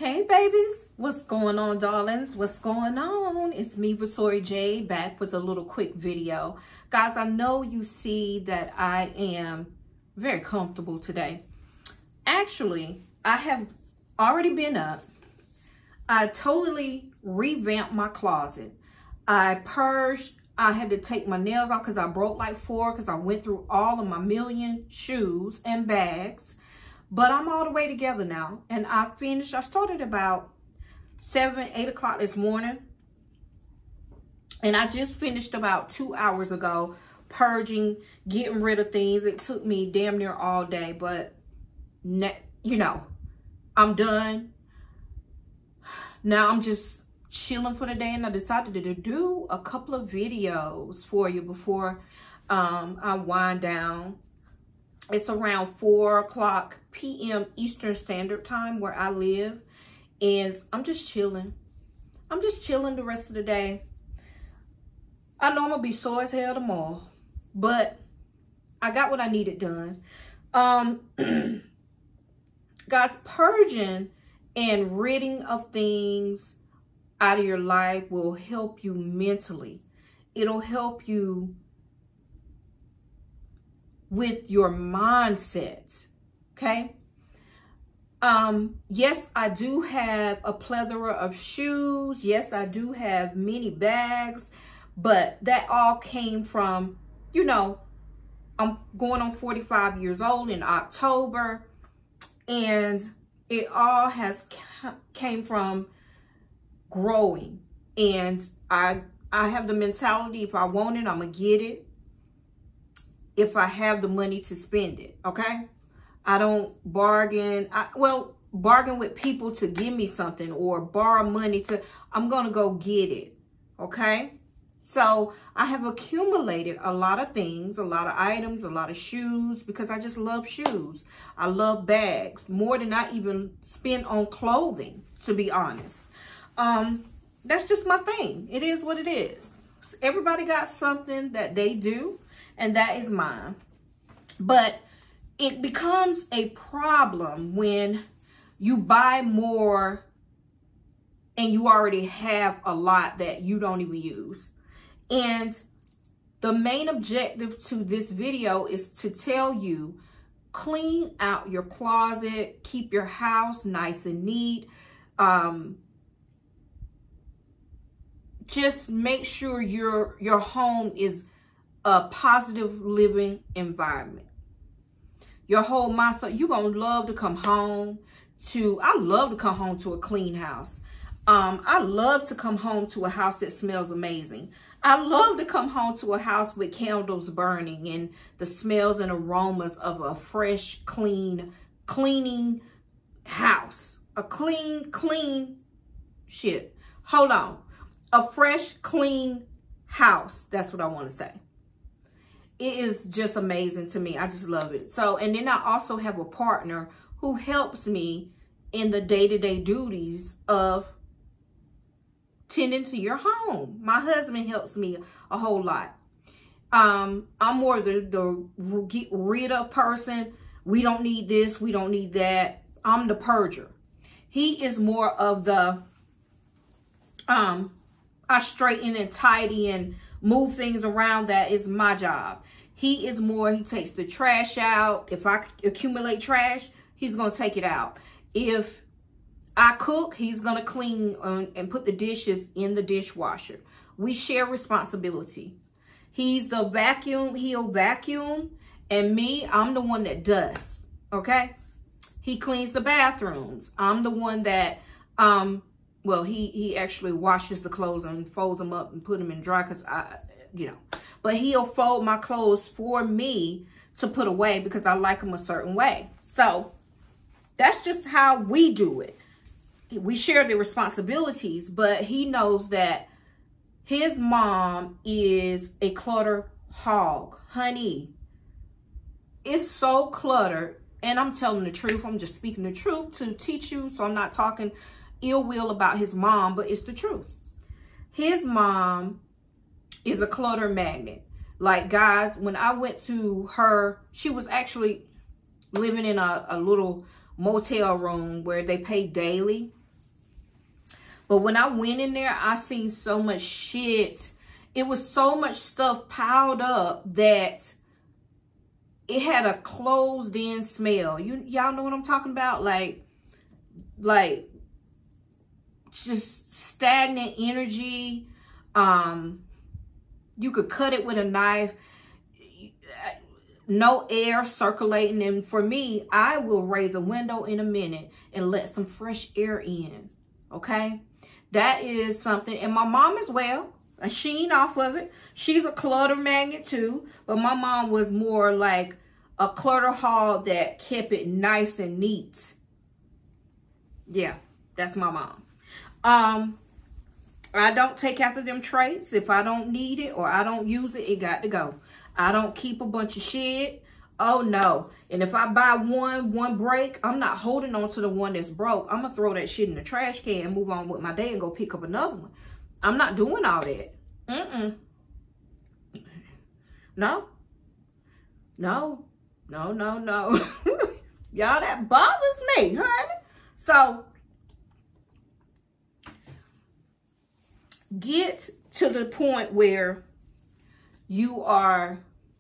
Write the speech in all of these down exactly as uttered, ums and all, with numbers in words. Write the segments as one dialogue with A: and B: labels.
A: Hey babies, what's going on, darlings? What's going on? It's me, Vasori J, back with a little quick video. Guys, I know you see that I am very comfortable today. Actually, I have already been up. I totally revamped my closet. I purged. I had to take my nails off because I broke like four because I went through all of my million shoes and bags. But I'm all the way together now. And I finished, I started about seven, eight o'clock this morning. And I just finished about two hours ago purging, getting rid of things. It took me damn near all day. But, you know, I'm done. Now I'm just chilling for the day. And I decided to do a couple of videos for you before um, I wind down. It's around four o'clock p m Eastern Standard Time where I live. And I'm just chilling. I'm just chilling the rest of the day. I know I'm going to be sore as hell tomorrow. But I got what I needed done. Um, guys, purging and ridding of things out of your life will help you mentally. It'll help you with your mindset, okay? Um, yes, I do have a plethora of shoes. Yes, I do have many bags, but that all came from, you know, I'm going on forty-five years old in October, and it all has came from growing. And I, I have the mentality, if I want it, I'm gonna get it. If I have the money to spend it, okay? I don't bargain. I, well, bargain with people to give me something or borrow money to, I'm going to go get it, okay? So I have accumulated a lot of things, a lot of items, a lot of shoes, because I just love shoes. I love bags more than I even spend on clothing, to be honest. Um, that's just my thing. It is what it is. Everybody got something that they do. And that is mine. But it becomes a problem when you buy more and you already have a lot that you don't even use. And the main objective to this video is to tell you, clean out your closet, keep your house nice and neat. Um, just make sure your, your home is a positive living environment. Your whole mindset, you're going to love to come home to, I love to come home to a clean house. Um, I love to come home to a house that smells amazing. I love to come home to a house with candles burning and the smells and aromas of a fresh, clean, cleaning house. A clean, clean shit. Hold on. A fresh, clean house. That's what I want to say. It is just amazing to me. I just love it. So, and then I also have a partner who helps me in the day-to-day duties of tending to your home. My husband helps me a whole lot. Um, I'm more the, the get rid of person. We don't need this. We don't need that. I'm the purger. He is more of the, um, I straighten and tidy and move things around. That is my job. He is more, he takes the trash out. If I accumulate trash, he's going to take it out. If I cook, he's going to clean um, and put the dishes in the dishwasher. We share responsibility. He's the vacuum, he'll vacuum. And me, I'm the one that does. Okay? He cleans the bathrooms. I'm the one that, um, well, he, he actually washes the clothes and folds them up and put them in dry because I, you know. But he'll fold my clothes for me to put away because I like them a certain way. So that's just how we do it. We share the responsibilities, but he knows that his mom is a clutter hog. Honey, it's so cluttered. And I'm telling the truth. I'm just speaking the truth to teach you. So I'm not talking ill will about his mom, but it's the truth. His mom is a clutter magnet. Like, guys, when I went to her, she was actually living in a, a little motel room where they pay daily. But when I went in there, I seen so much shit. It was so much stuff piled up that it had a closed in smell. You y'all know what I'm talking about? Like, like just stagnant energy. Um, you could cut it with a knife. No air circulating. And for me, I will raise a window in a minute and let some fresh air in. Okay? That is something. And my mom as well. She ain't off of it. She's a clutter magnet too. But my mom was more like a clutter hog that kept it nice and neat. Yeah, that's my mom. Um, I don't take after them traits. If I don't need it or I don't use it, it got to go. I don't keep a bunch of shit. Oh, no. And if I buy one, one break, I'm not holding on to the one that's broke. I'm going to throw that shit in the trash can and move on with my day and go pick up another one. I'm not doing all that. Mm-mm. No. No. No, no, no. Y'all, that bothers me, honey. So, get to the point where you are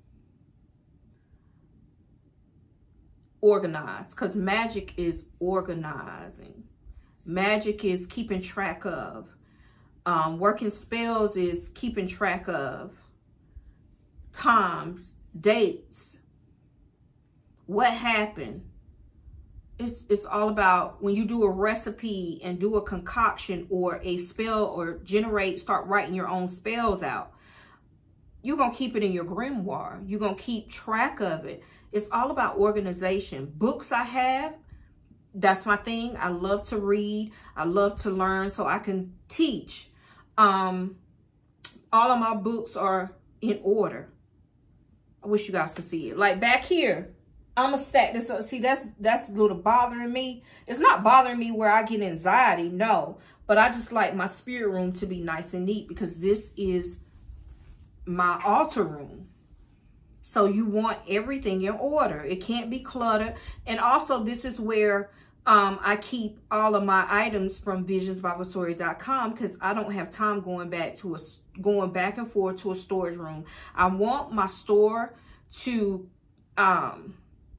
A: organized, because magic is organizing. Magic is keeping track of. Um, working spells is keeping track of times, dates, what happened. It's, it's all about when you do a recipe and do a concoction or a spell or generate, start writing your own spells out. You're going to keep it in your grimoire. You're going to keep track of it. It's all about organization. Books I have, that's my thing. I love to read. I love to learn so I can teach. Um, all of my books are in order. I wish you guys could see it. Like back here, I'm going to stack this up. See, that's, that's a little bothering me. It's not bothering me where I get anxiety, no. But I just like my spirit room to be nice and neat because this is my altar room. So you want everything in order. It can't be cluttered. And also this is where um, I keep all of my items from visions bible story dot com because I don't have time going back to a, going back and forth to a storage room. I want my store to um,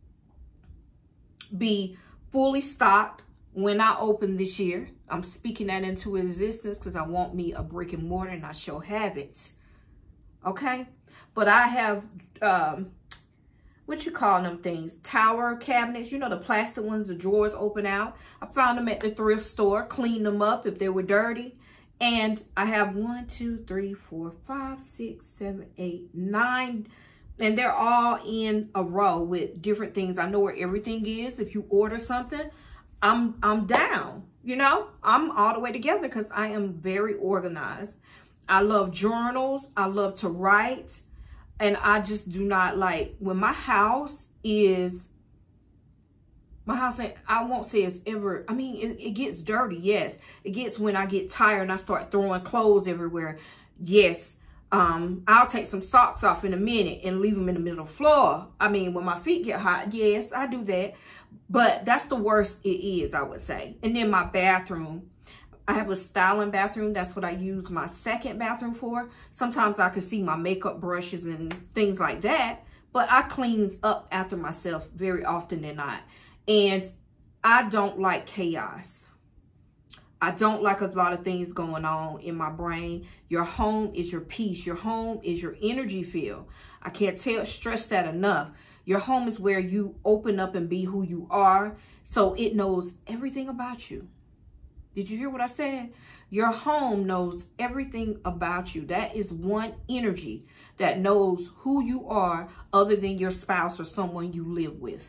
A: be fully stocked when I open this year. I'm speaking that into existence because I want me a brick and mortar and I shall have it. Okay? But I have, um, what you call them things? Tower cabinets. You know, the plastic ones, the drawers open out. I found them at the thrift store. Cleaned them up if they were dirty. And I have one, two, three, four, five, six, seven, eight, nine. And they're all in a row with different things. I know where everything is. If you order something, I'm, I'm down. You know, I'm all the way together because I am very organized. I love journals. I love to write. And I just do not like, when my house is, my house, I won't say it's ever, I mean, it, it gets dirty, yes. It gets when I get tired and I start throwing clothes everywhere, yes. Um, I'll take some socks off in a minute and leave them in the middle of the floor. I mean, when my feet get hot, yes, I do that. But that's the worst it is, I would say. And then my bathroom. I have a styling bathroom. That's what I use my second bathroom for. Sometimes I can see my makeup brushes and things like that. But I cleans up after myself very often than not. And I don't like chaos. I don't like a lot of things going on in my brain. Your home is your peace. Your home is your energy field. I can't tell, stress that enough. Your home is where you open up and be who you are. So it knows everything about you. Did you hear what I said? Your home knows everything about you. That is one energy that knows who you are other than your spouse or someone you live with.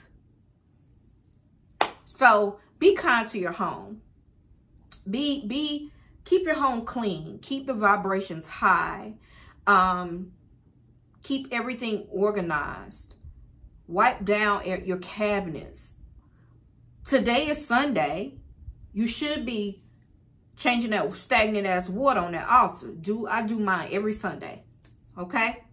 A: So be kind to your home. Be, be, keep your home clean. Keep the vibrations high. Um, keep everything organized. Wipe down your cabinets. Today is Sunday. You should be changing that stagnant ass water on that altar. Do I do mine every Sunday. Okay?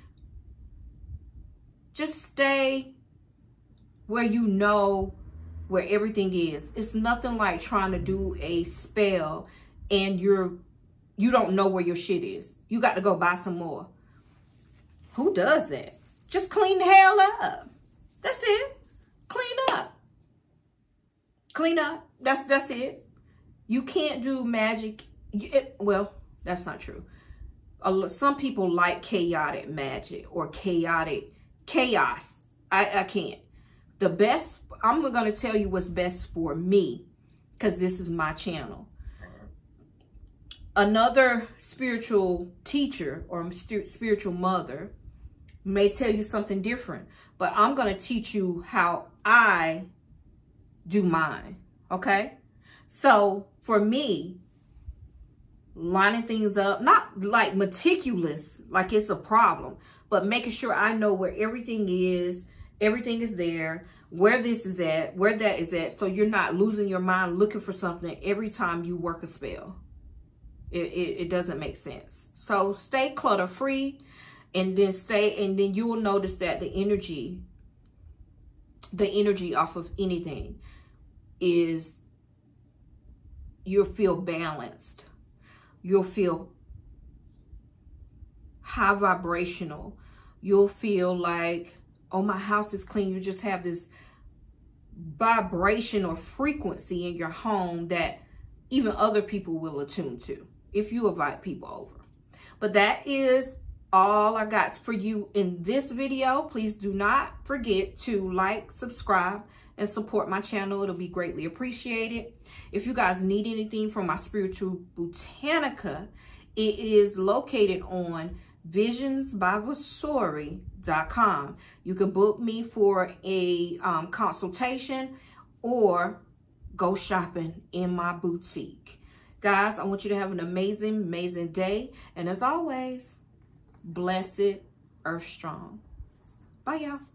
A: Just stay where you know where everything is. It's nothing like trying to do a spell and you're, you don't know where your shit is. You got to go buy some more. Who does that? Just clean the hell up. That's it. Clean up. Clean up. That's, that's it. You can't do magic. It, well, that's not true. Some people like chaotic magic or chaotic chaos. I, I can't. The best, I'm going to tell you what's best for me, because this is my channel. Another spiritual teacher or spiritual mother may tell you something different, but I'm going to teach you how I do mine. Okay? So for me, lining things up, not like meticulous, like it's a problem, but making sure I know where everything is, everything is there, where this is at, where that is at, so you're not losing your mind looking for something every time you work a spell. It, it, it doesn't make sense. So stay clutter free, and then stay, and then you will notice that the energy, the energy off of anything is, you'll feel balanced. You'll feel high vibrational. You'll feel like, oh, my house is clean. You just have this vibration or frequency in your home that even other people will attune to if you invite people over. But that is all I got for you in this video. Please do not forget to like, subscribe, and support my channel. It'll be greatly appreciated. If you guys need anything from my Spiritual Botanica, it is located on visions by vasori dot com. You can book me for a um, consultation or go shopping in my boutique. Guys, I want you to have an amazing, amazing day. And as always, blessed, earth strong. Bye, y'all.